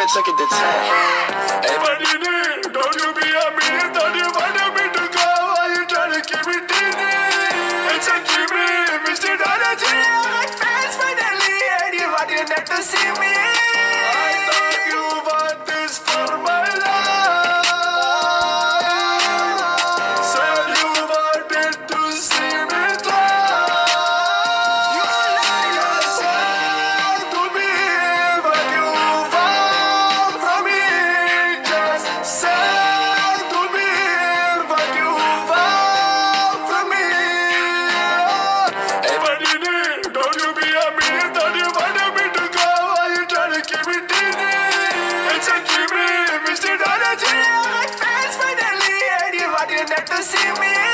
said suck it to 10. Hey, what you need? Don't you be a minute? Don't you want me to go? Why you trying to keep me dinner? It's a Jimmy, Mr. Dollar G. My fans finally, and you wanted not to see me. I thought you want this for my life. Said you wanted to see me thrive. You lied yourself to me, but you want from me. Just say to me what you want from me. Hey, what you need? Don't you be a minute? Don't you want me to go? Why you trying to keep me dinner? It's a Jimmy, Mr. Dollar G. My fans finally, and you wanted not to see me.